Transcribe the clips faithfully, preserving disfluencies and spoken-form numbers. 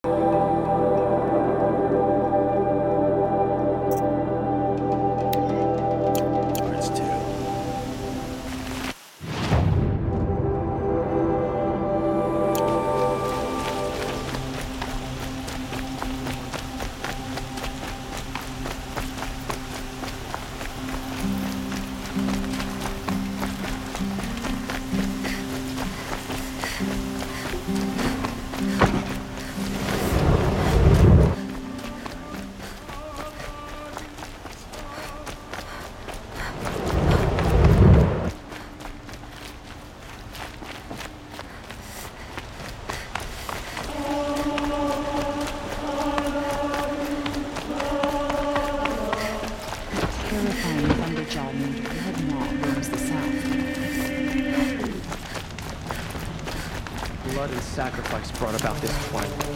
Parts two. Terrifying thunderjaw named Dreadnought roams the south. Blood and sacrifice brought about this twilight.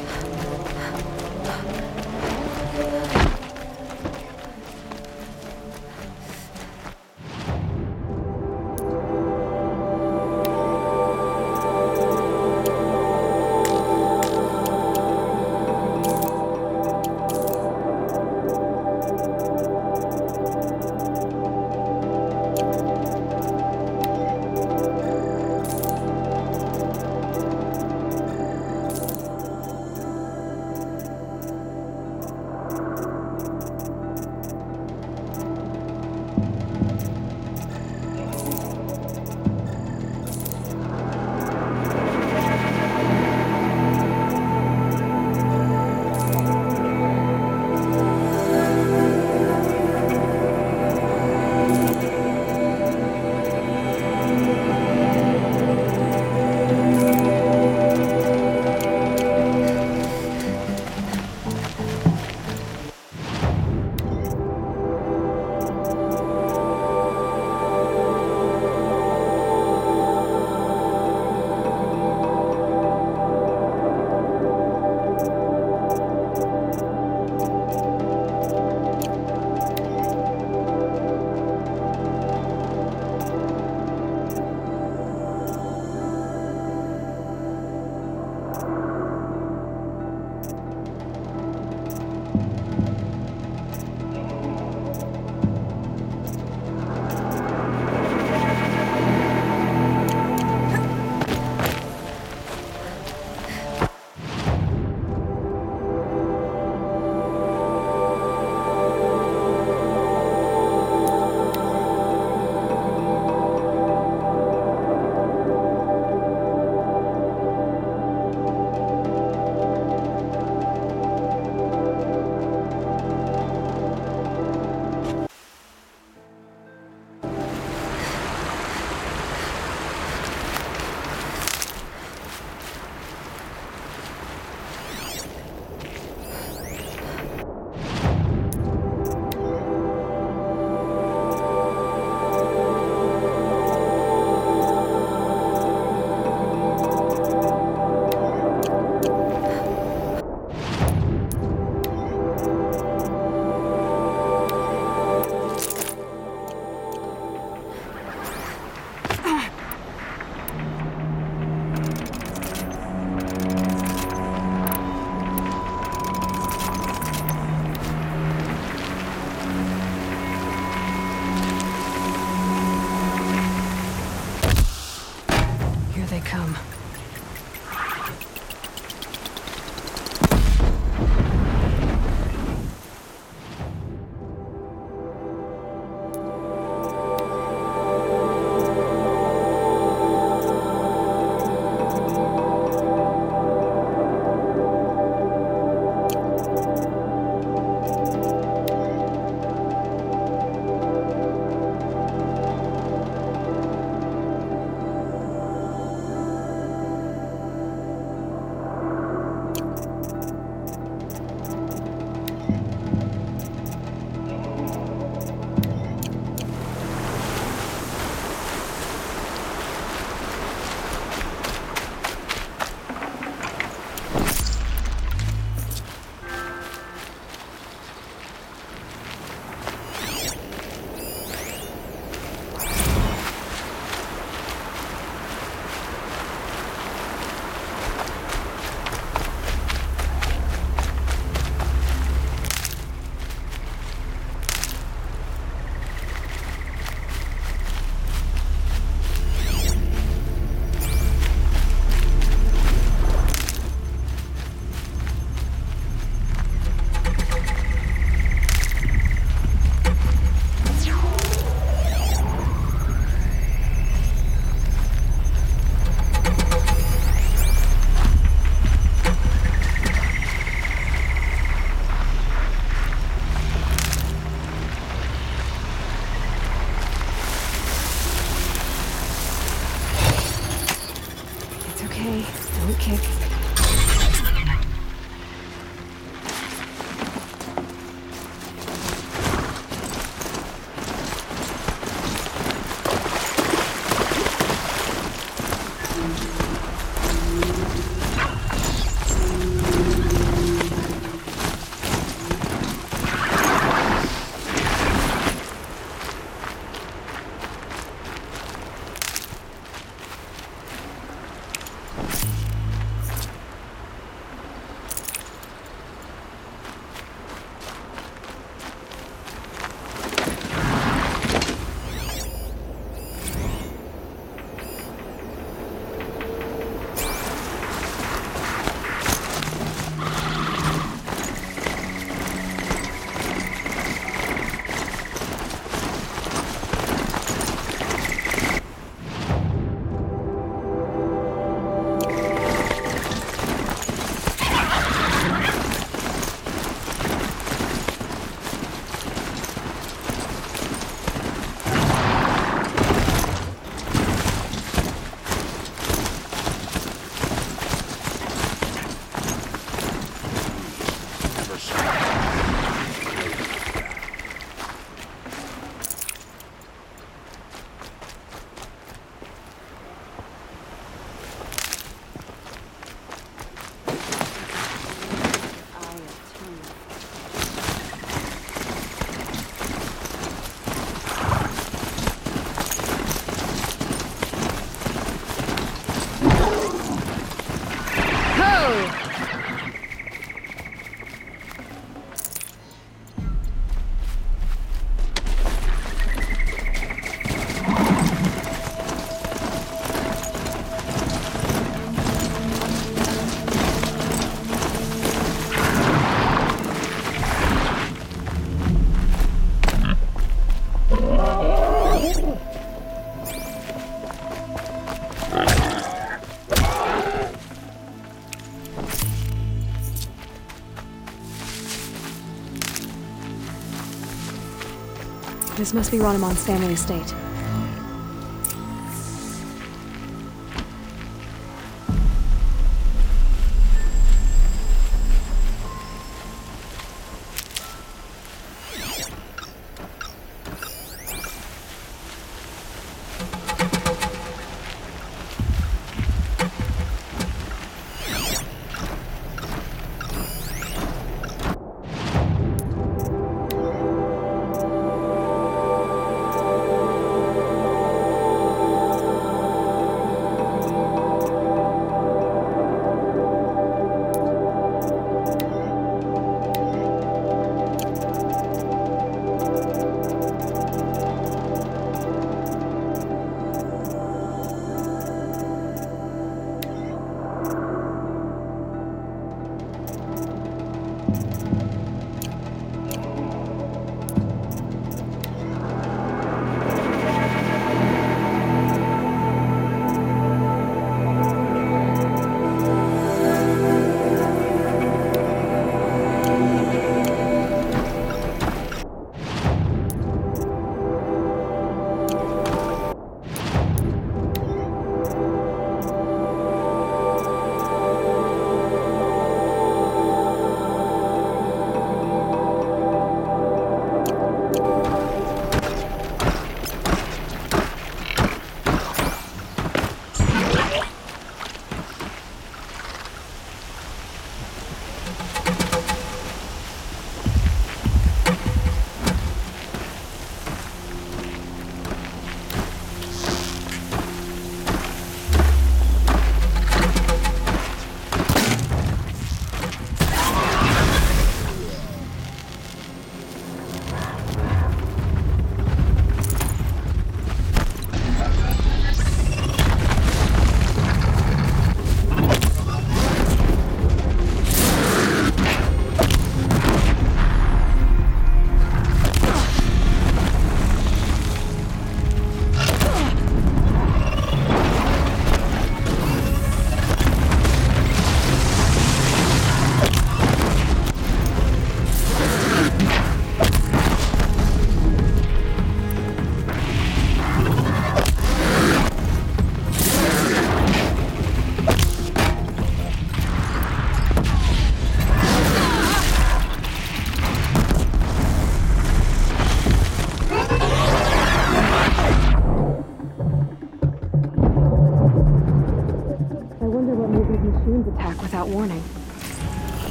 This must be Ronamon's family estate.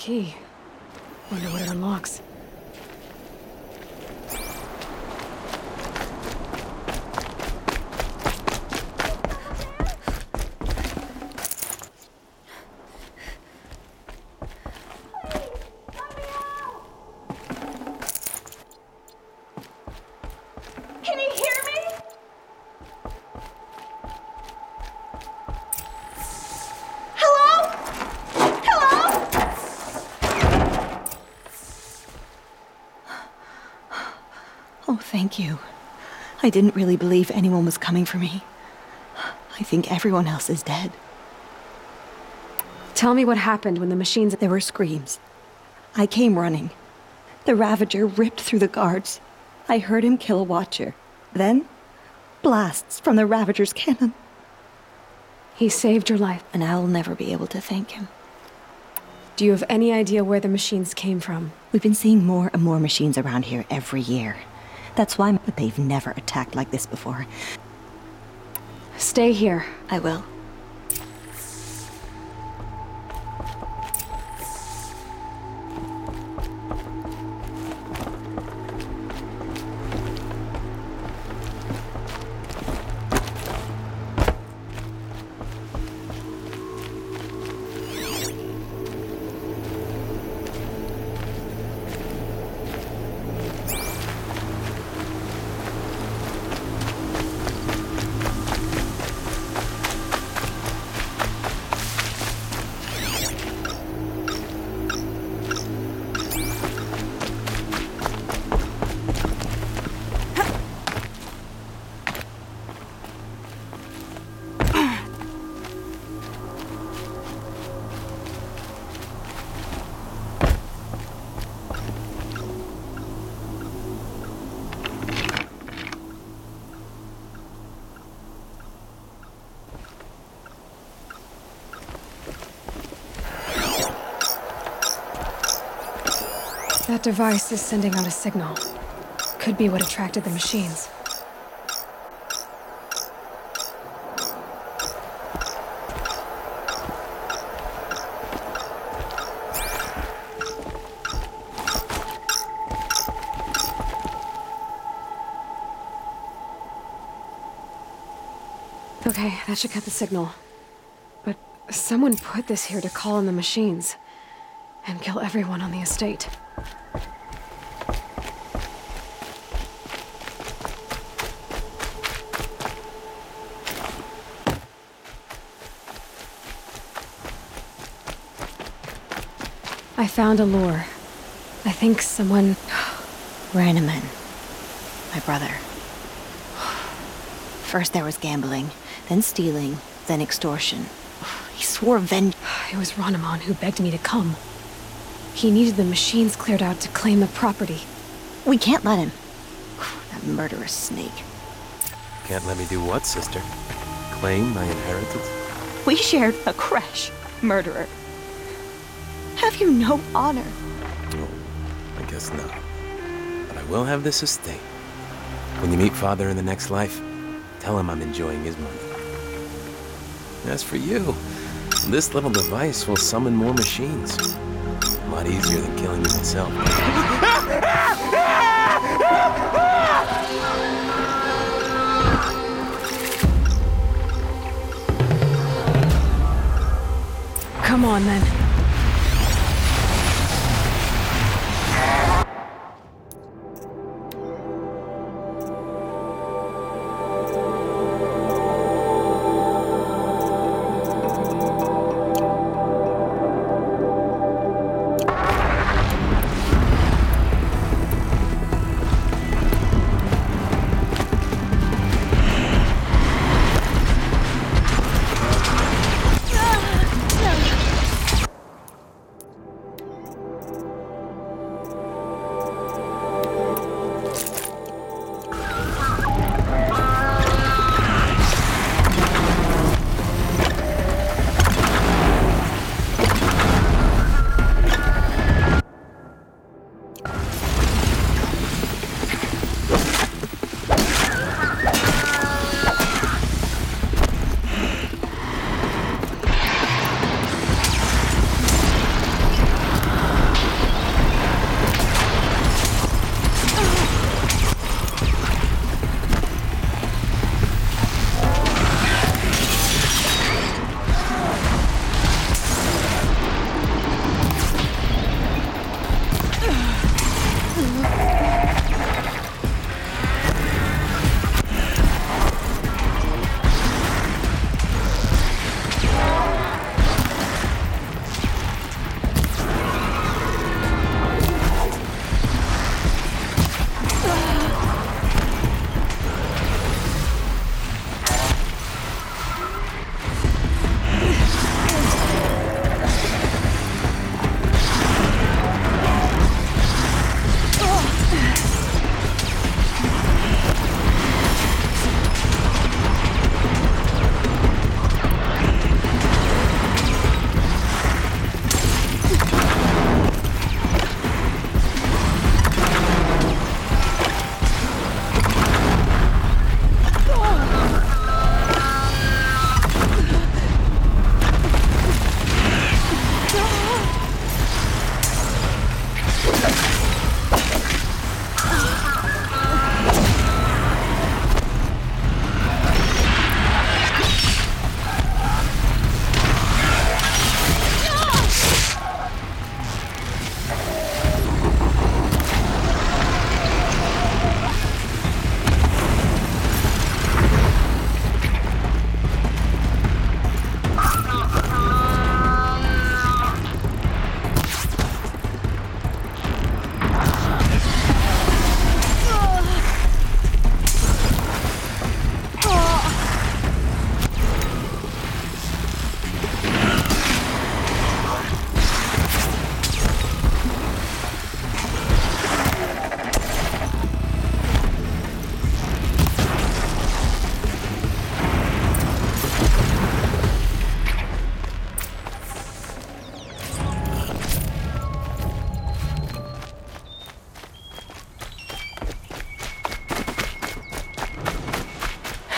key. Wonder what it unlocks. Can you hear me? Hello? Hello? Oh, thank you. I didn't really believe anyone was coming for me. I think everyone else is dead. Tell me what happened when the machines... There were screams. I came running. The Ravager ripped through the guards. I heard him kill a Watcher. Then, blasts from the Ravager's cannon. He saved your life. And I'll never be able to thank him. Do you have any idea where the machines came from? We've been seeing more and more machines around here every year. That's why but they've never attacked like this before. Stay here. I will. That device is sending out a signal. Could be what attracted the machines. Okay, that should cut the signal. But someone put this here to call in the machines and kill everyone on the estate. I found a lure. I think someone... Rhinoman. My brother. First there was gambling, then stealing, then extortion. He swore venge... It was Rhinoman who begged me to come. He needed the machines cleared out to claim the property. We can't let him. That murderous snake. Can't let me do what, sister? Claim my inheritance? We shared a crash, murderer. Have you no honor? Oh, I guess not. But I will have this estate. When you meet Father in the next life, tell him I'm enjoying his money. As for you, this little device will summon more machines. A lot easier than killing me myself. Come on, then.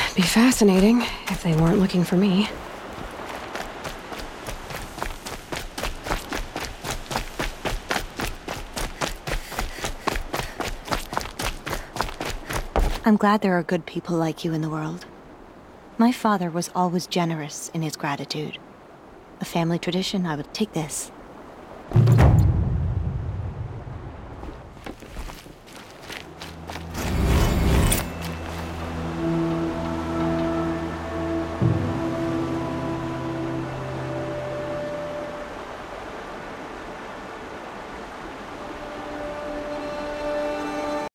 be fascinating if they weren't looking for me. I'm glad there are good people like you in the world. My father was always generous in his gratitude. A family tradition, I would take this.